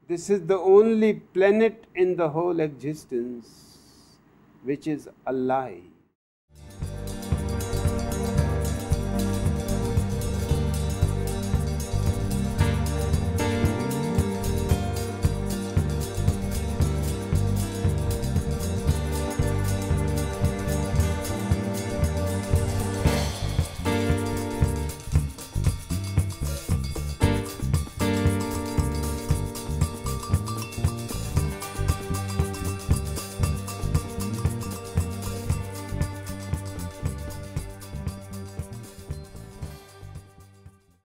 This is the only planet in the whole existence which is a lie.